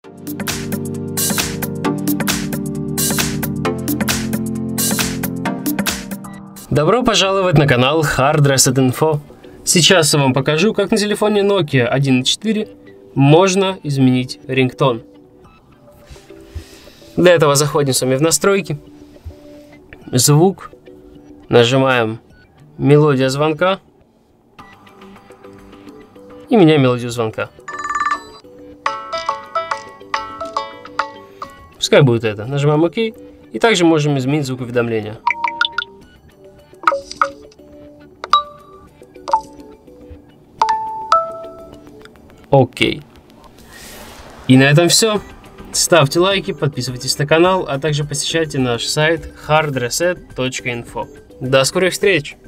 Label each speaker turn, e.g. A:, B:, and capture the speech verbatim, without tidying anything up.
A: Добро пожаловать на канал Hard Reset Info. Сейчас я вам покажу, как на телефоне Nokia один и четыре можно изменить рингтон. Для этого заходим с вами в настройки, звук, нажимаем мелодия звонка и меняем мелодию звонка. Пускай будет это. Нажимаем ОК. И также можем изменить звук уведомления. Окей. И на этом все. Ставьте лайки, подписывайтесь на канал, а также посещайте наш сайт hard reset точка info. До скорых встреч!